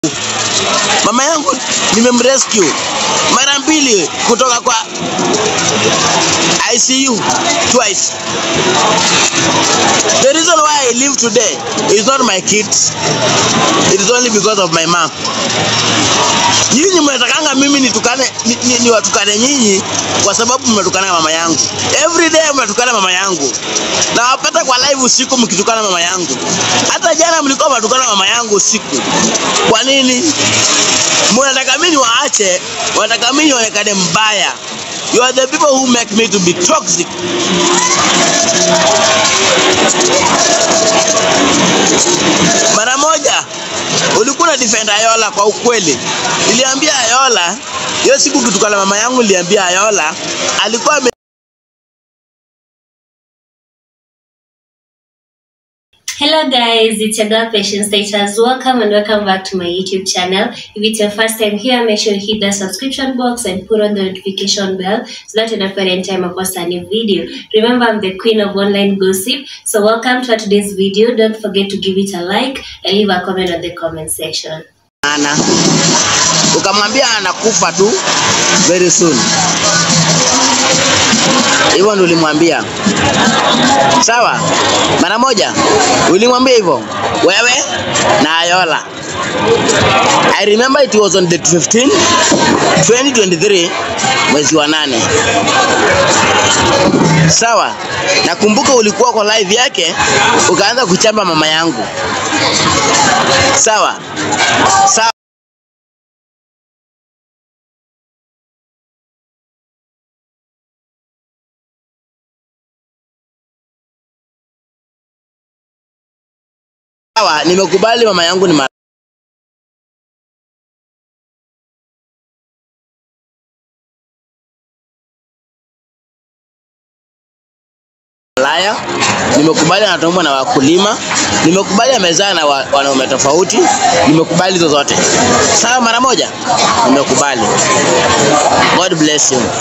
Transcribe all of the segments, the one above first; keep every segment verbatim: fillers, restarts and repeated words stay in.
Mama yangu nimemrescue mara mbili kutoka kwa I C U twice. The reason why I live today is not my kids. It is only because of my mom. Nyinyi mnatakanga mimi nitukane ni, ni, ni watukane nyinyi kwa sababu mmetukana mama yangu. Every day mnatukana mama yangu. Na wapata kwa live usiku mkitukana mama yangu. Hata jana mlikuwa mnatukana mama yangu usiku. Kwa nini? Mnataka mimi waache, wanataka mimi waonekane mbaya. You are the people who make me to be toxic. Mara moja ulikuwa na defend Ayola kwa ukweli. Niliambia Ayola, hiyo siku kitukana mama yangu niliambia Ayola, alikuwa Hello guys, it's your girl Patience Status. Welcome and welcome back to my YouTube channel. If it's your first time here, make sure you hit the subscription box and put on the notification bell so that you don't forget any time I post a new video. Remember, I'm the queen of online gossip. So welcome to today's video. Don't forget to give it a like and leave a comment on the comment section. Ana ukamwambia anakufa tu very soon. Hivyo ndo ulimwambia. Sawa? Mara moja ulimwambia hivyo wewe na Ayola. I remember it was on the fifteenth twenty twenty-three mwezi wa nane. Sawa? Nakumbuka ulikuwa kwa live yake ukaanza kuchamba mama yangu. Sawa? Sawa. Sawa, nimekubali mama yangu ni malaya, nimekubali anatumwa na wakulima, nimekubali amezaa na wanaume tofauti, nimekubali zote. Sawa mara moja? Nimekubali. God bless you.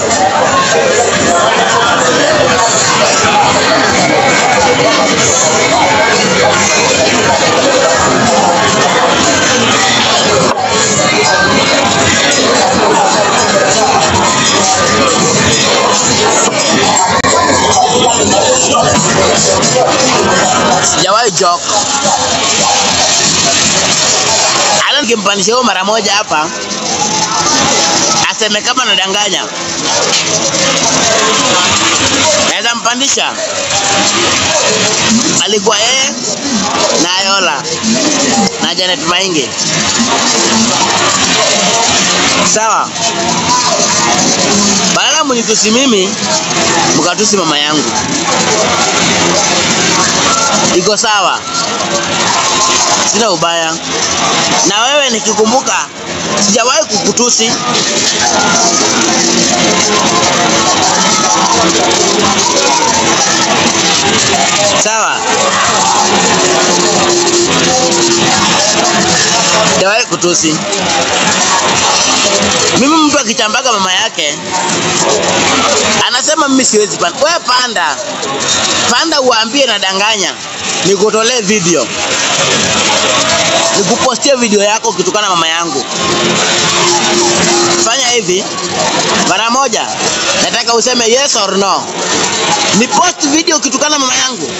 Sijawahi joke. Alan kimpanisha huo mara moja hapa aseme kama nadanganya. Naweza mpandisha. Alikuwa yeye na Ayola na Janet Maingi. Sawa? Badala mnitusi mimi, mkatusi mama yangu. Iko sawa? Sina ubaya. Na wewe nikikumbuka sijawahi kukutusi. Sawa? Sijawahi kutusi. Mimi mtu akichambaga mama yake anasema mimi siwezi panda. Wewe panda. Panda uambie nadanganya. Nikutolee video. Nikupostie video yako ukitukana mama yangu. Fanya hivi. Mara moja nataka useme yes or no. Ni post video ukitukana mama yangu.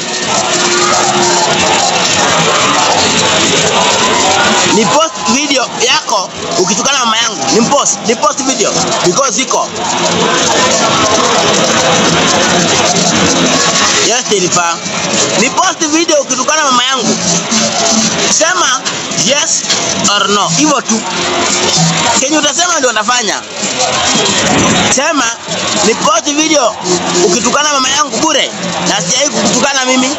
Ni post video yako ukitukana mama yangu. Ni post, ni post video because iko. Yes, Telifa. Ni post video ukitukana mama yangu. Sema yes or no. Hivyo tu. Kenye utasema ndio nafanya. Sema ni post video ukitukana mama yangu bure na sijai kukutukana mimi.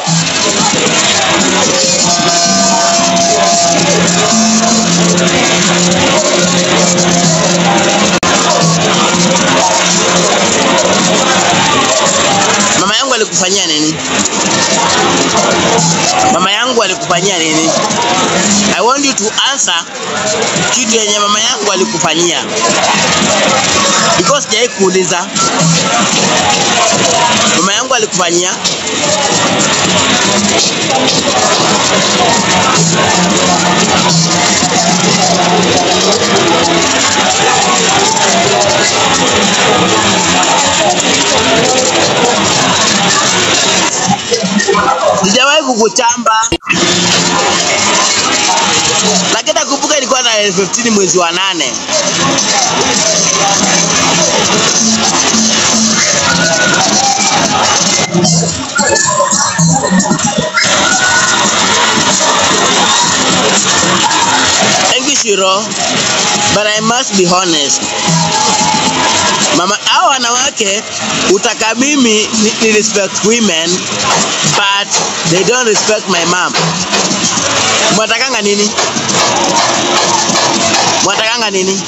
Mama yangu alikufanyia nini? Mama yangu alikufanyia nini? I want you to answer kitu yenye mama yangu alikufanyia. Because sijai kuuliza. Mama yangu alikufanyia? Sijawahi kukuchamba. Lakini nakumbuka ilikuwa na elfu hamsini mwezi wa nane. Thank you, Shiro. But I must be honest. Mama, hao wanawake utaka mimi ni, ni respect women, but they don't respect my mom. Mwatakanga nini? Mwatakanga nini?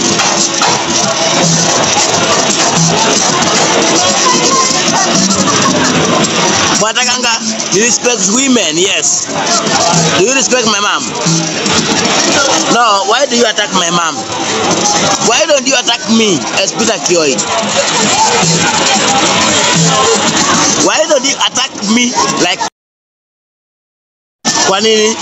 Mwatakanga you respect women, yes. Do you respect my mom? No, why do you attack my mom? Why don't you attack me as Peter Kioi? Why don't you attack me like kwa nini?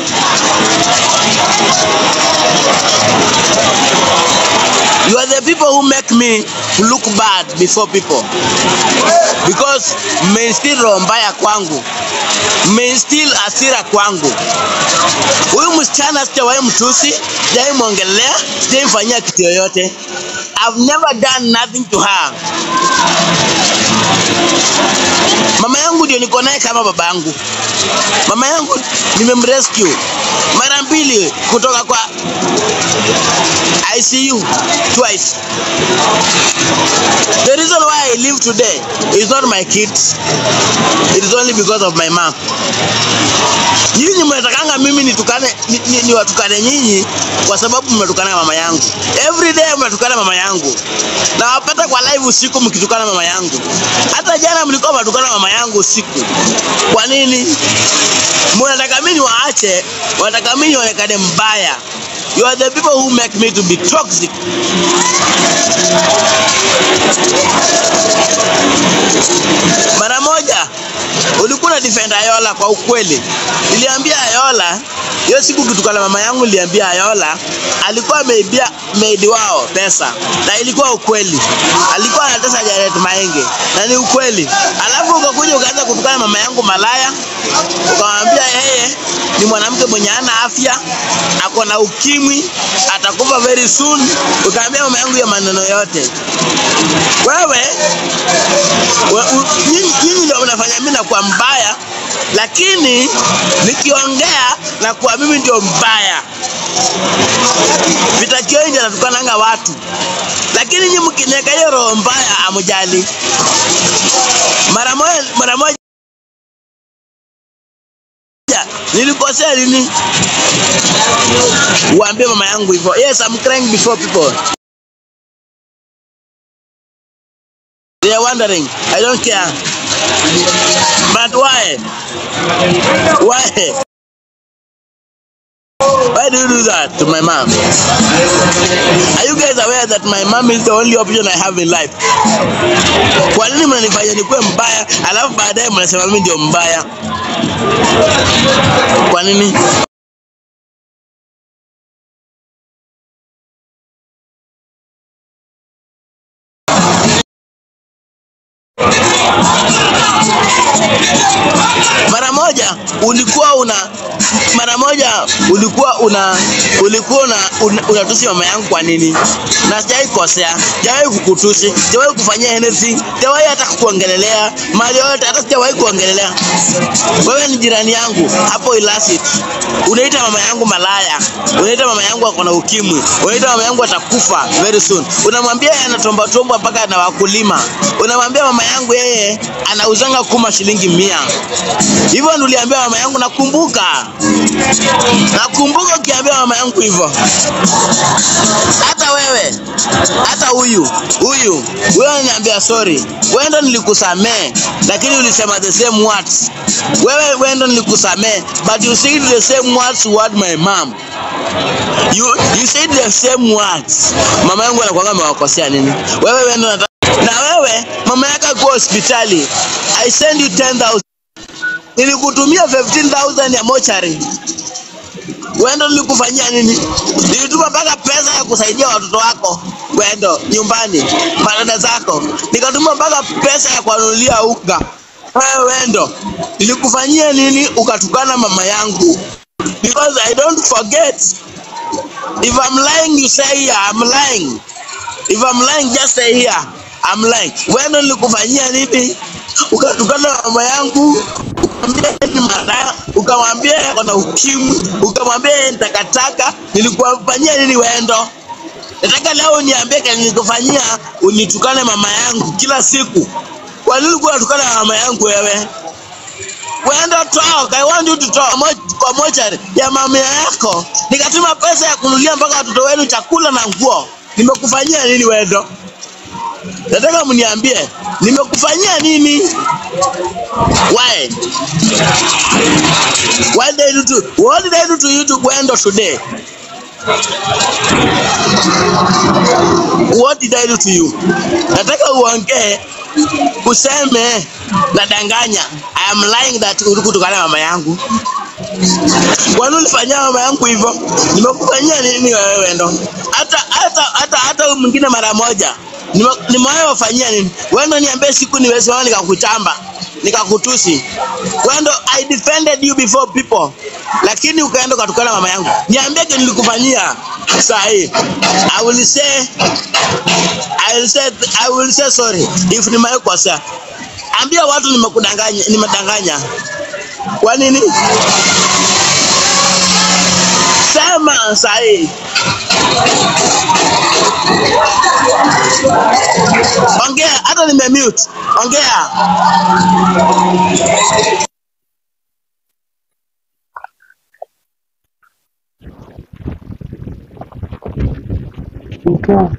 You are the people who make me look bad before people. Because mainstill roho mbaya kwangu. Mainstill asira kwangu. Huyu msichana sijawahi mtusi, sijawahi muongelea, sijawahi mfanyia kitu yoyote. I've never done nothing to her. Mama yangu ndio niko naye kama baba yangu. Mama yangu nimemrescue mara mbili kutoka kwa I C U twice. The reason why I live today is not my kids. It is only because of my mom. Nyinyi mnatakanga mimi nitukane ni, ni, ni watukane nyinyi kwa sababu mmetukana mama yangu. Every day mnatukana mama yangu. Na wapata kwa live usiku mkitukana mama yangu. Hata jana mlikuwa mnatukana mama yangu usiku. Kwa nini? Mnataka mimi waache, wanataka mimi nionekane mbaya. You are the people who make me to be toxic. Mara moja ulikuwa na defend Ayola kwa ukweli. Niliambia Ayola, hiyo siku kitukana mama yangu niliambia Ayola alikuwa ameibia maid wao pesa. Na ilikuwa ukweli. Alikuwa anatesa Janet Maenge. Na ni ukweli. Alafu ukakuja ukaanza kutukana mama yangu malaya. Ukamwambia yeye ni mwanamke mwenye hana afya, ako na ukimwi, atakufa very soon. Ukaambia mama yangu ya maneno yote. Wewe nyinyi ndio mnafanya mimi na kwa mbaya, lakini nikiongea na kwa mimi ndio mbaya. Peter Kioi ndio anatukananga watu. Lakini nyinyi mkineka hiyo roho mbaya amujali. Mara moja mara moja nilikosea lini? Uambie mama yangu hivyo. Yes, I'm crying before people. They are wondering. I don't care. But why? Why? Why do you do that to my mom? Are you guys aware that my mom is the only option I have in life? Kwa nini mnanifanya nikuwe mbaya, alafu baadaye mnasema mimi ndio mbaya? Kwa nini? Mara moja ulikuwa una mara moja ulikuwa una ulikuwa una unatusi mama yangu kwa nini? Na sijai kosea, sijawahi kukutusi, sijawahi kufanyia anything, sijawahi hata kuongelelea, mali yote hata sijawahi kuongelelea. Wewe ni jirani yangu hapo Ilasit. Unaita mama yangu malaya, unaita mama yangu ako na ukimwi, unaita mama yangu atakufa very soon. Unamwambia yeye anatomba tomba mpaka na wakulima. Unamwambia mama yangu yeye anauzanga kuma shilingi mia. Hivyo niliambia mama yangu, nakumbuka. Nakumbuka ukiambia mama yangu hivyo. Hata wewe, hata huyu, huyu, wewe unaniambia sorry. Wewe ndo nilikusamee, lakini ulisema the same words. Wewe wewe ndo nilikusamee, but you said the same words toward my mom. You you said the same words. Mama yangu anakuanga amewakosea nini? Wewe wewe ndo na wewe mama yako kwa hospitali. I send you ten thousand. Nilikutumia fifteen thousand ya mochari. Wendo nilikufanyia nini? Nilituma mpaka pesa ya kusaidia watoto wako Wendo nyumbani, madada zako. Nikatuma mpaka pesa ya kuanulia unga. Wewe Wendo, nilikufanyia nini ukatukana mama yangu? Because I don't forget. If I'm lying, you say here, I'm lying. If I'm lying, just say here, I'm lying. Wendo nilikufanyia nini? Ukatukana mama yangu, ukamwambia ni mara, ukamwambia kuna ukimwi, ukamwambia nitakataka. Nilikufanyia nini Wendo? Nataka leo niambie kama nilikufanyia unitukane mama yangu kila siku. Kwa nini unatukana mama yangu wewe? Wendo talk, I want you to talk kwa mochari ya mama yako. Nikatuma pesa ya kununulia mpaka watoto wenu chakula na nguo. Nimekufanyia nini Wendo? Nataka mniambie, nimekufanyia nini? Why? What did I do to, what did I do to you to Wendo today? What did I do to you? Nataka uongee, useme nadanganya. I am lying that ulikutukana mama yangu. Kwa nini ulifanyia mama yangu hivyo? Nimekufanyia nini wewe Wendo? Hata hata hata hata mwingine mara moja. Nimewahi wafanyia nini? Wendo niambie siku niwesimama nikakuchamba, nikakutusi. Wendo I defended you before people. Lakini ukaenda ukatukana mama yangu. Niambie kile nilikufanyia. Sahi. I will say I will say I will say sorry if nimekosa. Ambia watu nimekudanganya, nimedanganya. Kwa nini? Sema sahi. Ongea, hata nimemute. Ongea. Okay.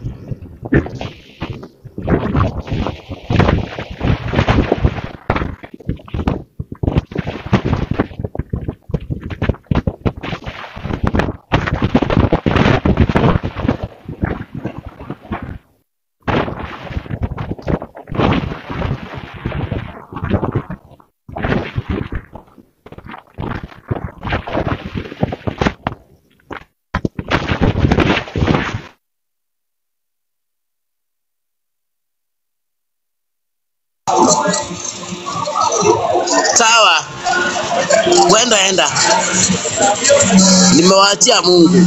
Sawa. Wendo enda. Nimewaachia Mungu.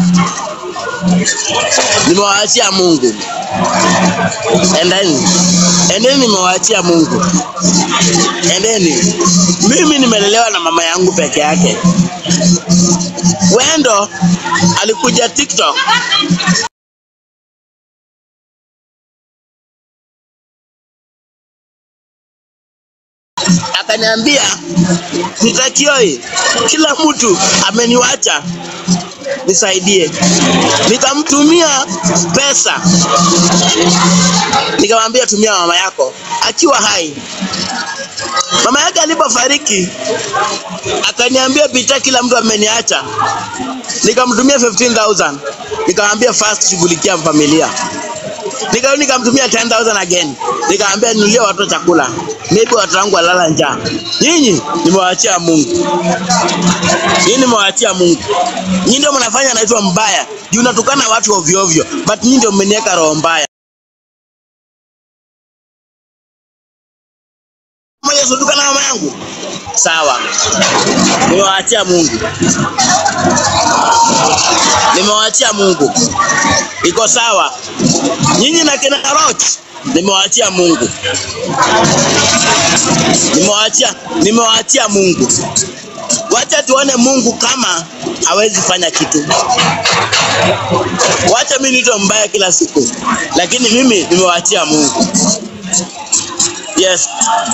Nimewaachia Mungu. Endeni. Endeni nimewaachia Mungu. Endeni. Mimi nimelelewa na mama yangu peke yake. Wendo alikuja TikTok. Akaniambia nitakioi kila mtu ameniwacha nisaidie. Nikamtumia pesa. Nikamwambia tumia mama yako akiwa hai. Mama yake alipofariki akaniambia pita kila mtu ameniacha. Nikamtumia fifteen thousand. Nikamwambia first shughulikia familia. Nikarudi nikamtumia ten thousand again. Nikamwambia ninunulie watoto chakula. Maybe watu wangu walala njaa. Nyinyi nimewaachia Mungu. Nyinyi nimewaachia Mungu. Nyinyi ndio mnafanya naitwa mbaya. Juu unatukana watu ovyo ovyo. But nyinyi ndio mmeniweka roho mbaya. Mmoja sotukana mama yangu. Sawa. Nimewaachia Mungu. Nimewaachia Mungu. Iko sawa. Nyinyi na kina Roach nimewaachia Mungu. Nimewaachia, nimewaachia Mungu. Wacha tuone Mungu kama hawezi fanya kitu. Wacha mimi nito mbaya kila siku. Lakini mimi nimewaachia Mungu. Yes.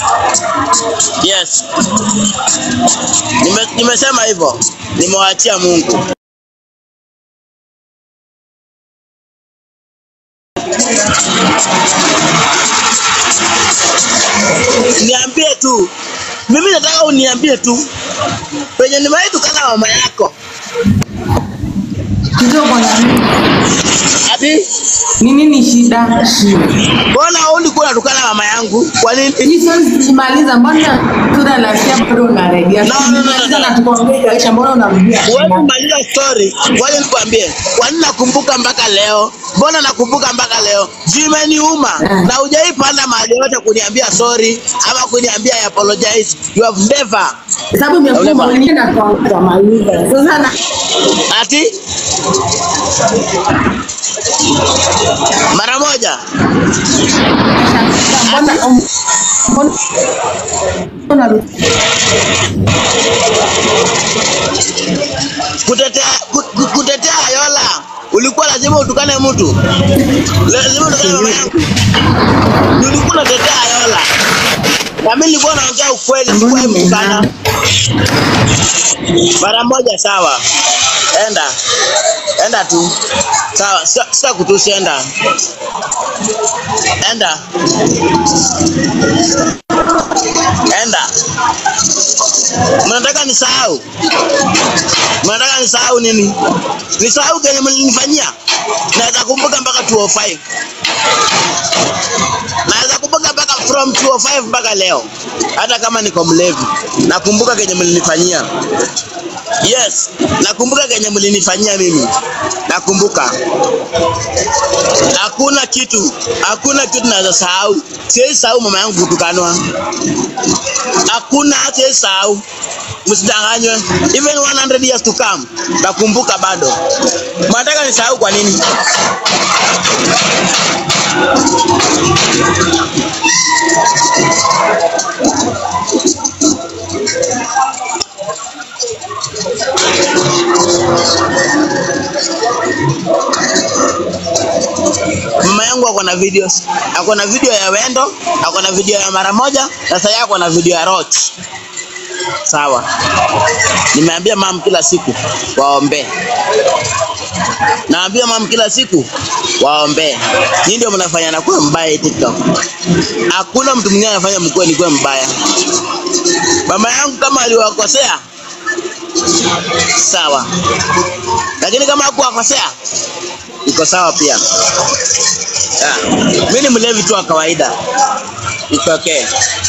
Yes. Nime, nimesema hivyo. Nimewaachia Mungu. Niambie tu. Mimi nataka uniambie tu. Penye nimewahi tukana mama yako. Ndio bwana. Ati Ati Nini ni shida? mbona ulikuwa unatukana mama yangu? Kwa nini? Hizo zimaliza mbona tunalasia bado unaredia? No, no, no, no. Na tukuongea kisha mbona unarudia? Wewe maliza story. Waje nikwambie. Kwa nini nakumbuka mpaka leo? Mbona nakumbuka mpaka leo? Jimeniuma. Yeah. Na hujaipanda mahali yote kuniambia sorry ama kuniambia I apologize. You have never. Sababu umekuwa mwenyewe na kwa maliza. Sasa na Ati mara moja. mbona mbona Kutetea kutetea Ayola. Ulikuwa lazima utukane mtu. Lazima utukane mama yangu. Ulikuwa unatetea Ayola. Na mimi nilikuwa naongea ukweli, sikuwahi kutukana. Mara moja sawa. Enda. Enda tu. Sawa, sasa kutusi enda. Enda. Enda. Mnataka nisahau? Mnataka nisahau nini? Nisahau kenye mlinifanyia? Naweza kumbuka mpaka two oh five. Naweza kumbuka mpaka from two oh five mpaka leo. Hata kama niko mlevi, nakumbuka kenye mlinifanyia. Yes, nakumbuka kenye mlinifanyia mimi. Nakumbuka. Hakuna kitu, hakuna kitu naweza sahau. Siwezi sahau mama yangu kutukanwa. Hakuna hata sahau. Msidanganywe. Even one hundred years to come, nakumbuka bado. Mnataka nisahau kwa nini? Mama yangu ako na videos. Ako na video ya Wendo, ako na video ya mara moja, na sasa yako na video ya Roach. Sawa. Nimeambia mama kila siku waombe. Naambia mama kila siku waombe. Nyinyi ndio mnafanya na kuwa mbaya TikTok. Hakuna mtu mwingine anafanya mkoa ni kuwa mbaya. Mama yangu kama aliwakosea sawa. Lakini kama hakuwakosea iko sawa pia. Yeah. Mimi ni mlevi tu wa kawaida. It's okay.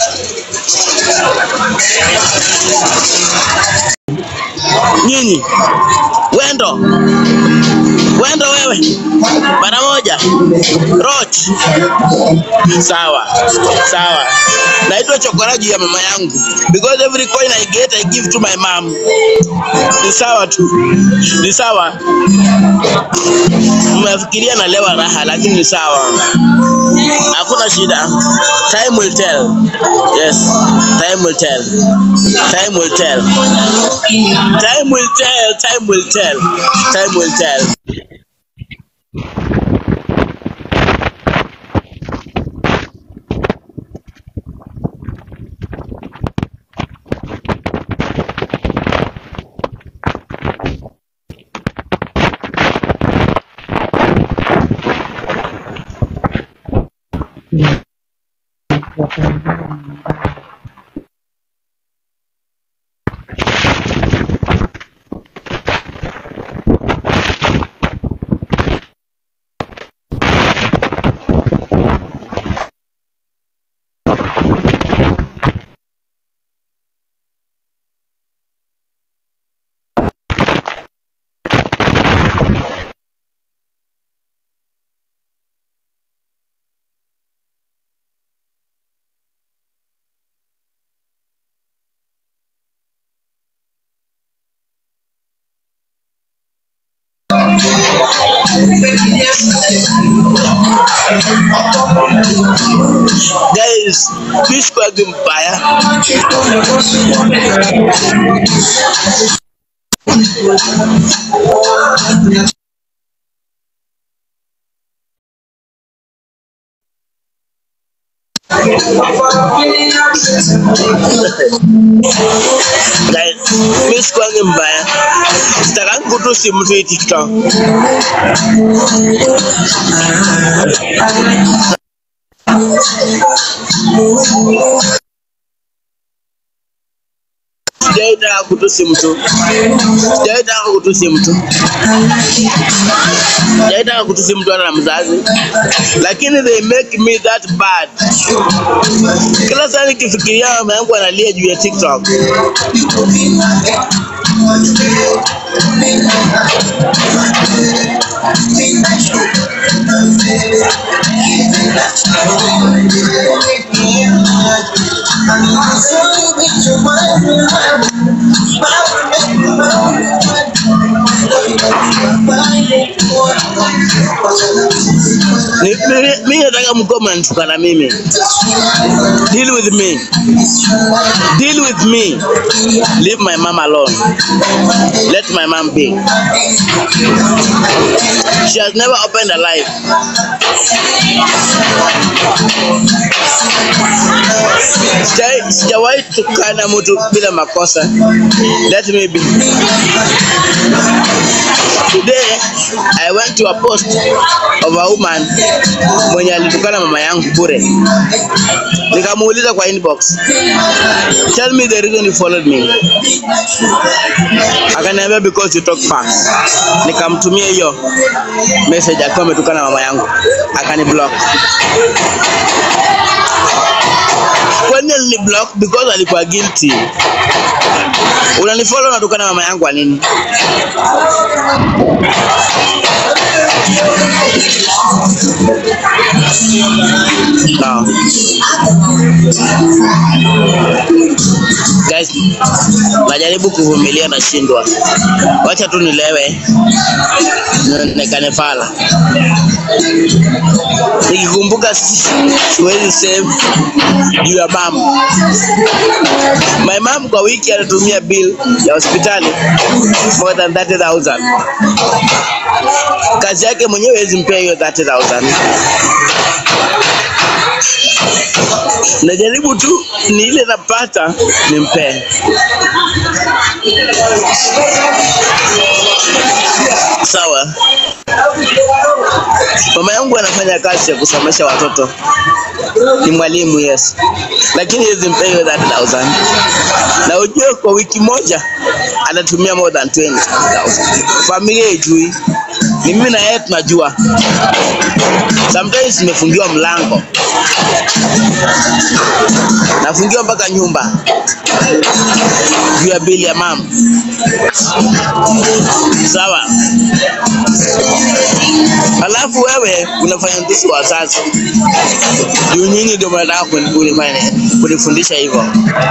Nyinyi Wendo, Wendo wewe mara moja Roach. Sawa sawa. Naitwa chokora juu ya mama yangu, because every coin I get I give to my mom. Ni sawa tu, ni sawa. Mnafikiria nalewa raha, lakini ni sawa, hakuna shida. Time will tell. Yes, time will tell. Time will tell. Time will tell. Time will tell. Time will tell. Guys, please call them fire. Guys, please call them fire. Sitakan kutusi mtu hii TikTok. sijaitaka kutusi mtu, sijaitaka kutusi mtu, sijaitaka kutusi mtu hata na mzazi, lakini they make me that bad. Kila saa nikifikiria mama yangu analia juu ya TikTok. Mimi nataka mkoma nitukana mimi. Deal with me. Deal with me. Leave my mom alone. Let my mom be. She has never opened a life. Sijawahi tukana mtu bila makosa. Let me be. Today I went to a post of a woman mwenye alitukana mama yangu bure. Nikamuuliza kwa inbox, tell me the reason you followed me. Akaniambia because you talk fast. Nikamtumia hiyo message akiwa ametukana mama yangu, akaniblock. Kwa nini ni block? Because alikuwa guilty. Unanifollow unatukana mama yangu kwa nini? No. Guys, najaribu kuvumilia na shindwa. Wacha tu nilewe nikanefala. Nikikumbuka siwezi save juu ya mama. My mom kwa wiki anatumia bill ya hospitali more than thirty thousand. Kazi yake mwenyewe hawezi mpea hiyo thirty thousand. Najaribu tu ni ile napata nimpe. Sawa. Mama yangu anafanya kazi ya kusomesha watoto. Ni mwalimu, yes. Lakini hawezi mpea hiyo thirty thousand. Na ujue kwa wiki moja anatumia more than twenty thousand. Familia ijui. Ni mimi na yeye tunajua. Sometimes nimefungiwa mlango. Nafungiwa mpaka nyumba. Juu ya bili ya mama. Sawa. Alafu wewe unafanya ndusu wazazi. Juu nyinyi ndio mnataka kunifundisha hivyo.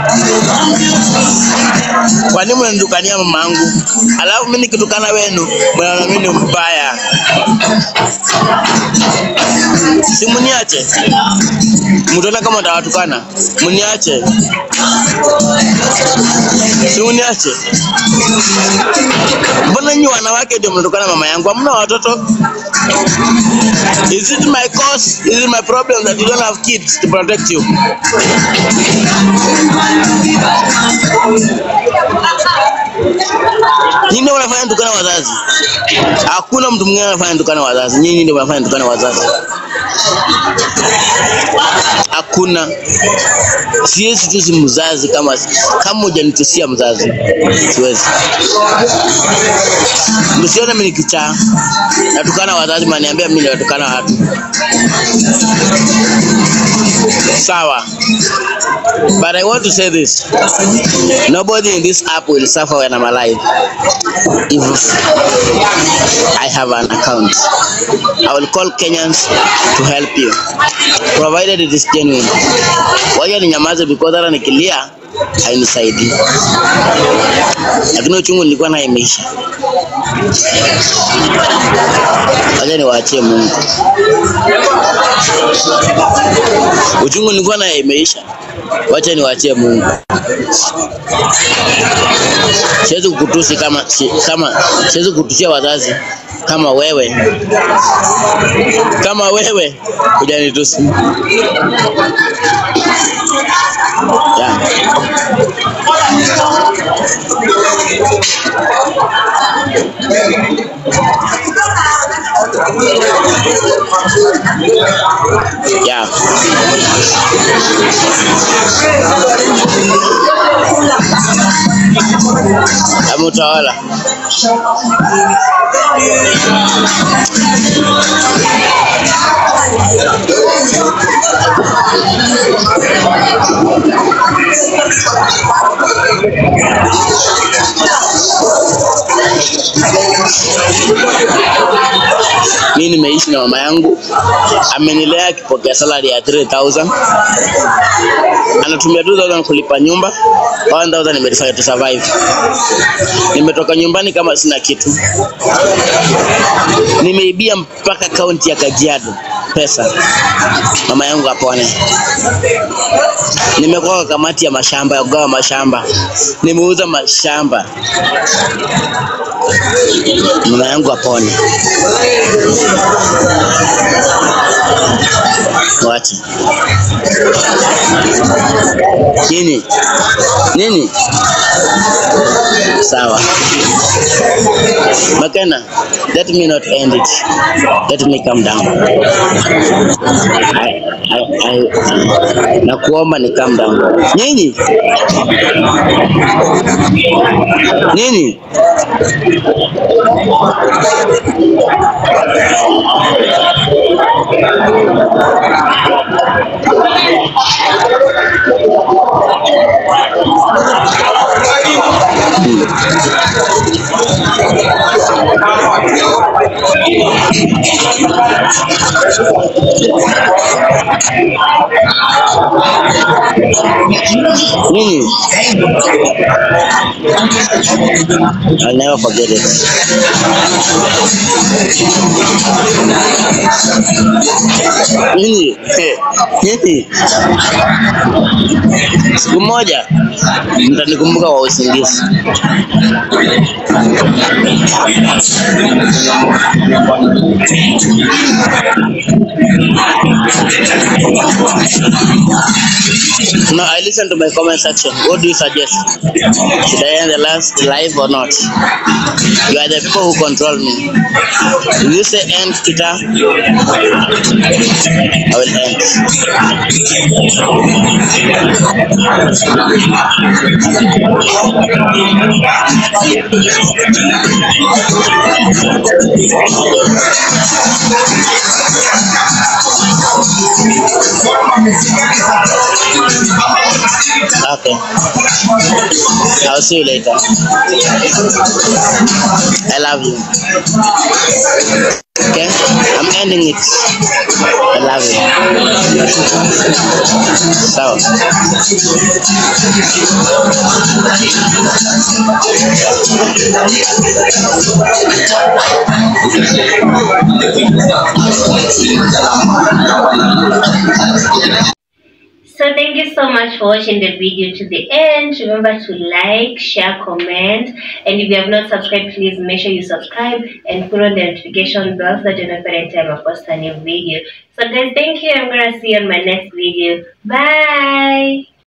Kwa nini mnanitukania mama yangu? Alafu mimi nikitukana wenu, mnaona mimi ni mbaya. Si mniache. Mtaona kama nitawatukana. Mniache. Si mniache. Mbona nyinyi wanawake ndio mnatukana mama yangu? Hamna watoto? Is it my cause? Is it my problem that you don't have kids to protect you? Nyinyi ndio mnafanya tukana wazazi. Hakuna mtu mwingine anafanya tukana wazazi. Nyinyi ndio mnafanya tukana wazazi. Hakuna. Siwezi tusi mzazi kama kama hujanitusia mzazi. Siwezi. Msione mimi nikichaa. Natukana wazazi, mnaniambia mimi natukana watu. Sawa. But I want to say this. Nobody in this app will suffer when I'm alive. If I have an account, I will call Kenyans to help you, provided it is genuine. Waja ni nyamaze because hata nikilia hainisaidii. Lakini uchungu nilikuwa nayo imeisha. Wacha niwaachie Mungu. Uchungu nilikuwa nayo imeisha. Wacha niwaachie Mungu. Siwezi kukutusi kama kama siwezi kukutusia wazazi kama wewe. Kama wewe hujanitusi. Yeah. Yeah. I'm utawala. Mimi nimeishi na mama yangu, amenilea akipokea salary ya three thousand. Anatumia two thousand kulipa nyumba, one thousand nimeifanya to survive. Nimetoka nyumbani kama sina kitu. Nimeibia mpaka kaunti ya Kajiado pesa. Mama yangu apone. Nimekuwa kwa kamati ya mashamba, ya kugawa mashamba. Nimeuza mashamba. Mama yangu apone. Wacha. Nini? Nini? Sawa. Makena, let me not end it. Let me calm down. I, I, I, nakuomba ni calm down. Nini? Nini? Nini? I'll never forget it. Nini? Nini? Siku moja mtanikumbuka kwa usingizi. Now I listen to my comment section. What do you suggest? Should I end the last live or not? You are the people who control me. If you say end, Kita, I will end. Okay. I'll see you later. I love you. Okay? I'm ending it. I love you. So. So thank you so much for watching the video to the end. Remember to like, share, comment, and if you have not subscribed, please make sure you subscribe and put on the notification bell so that you know every time I post a new video. So guys, thank you. I'm gonna see you on my next video. Bye.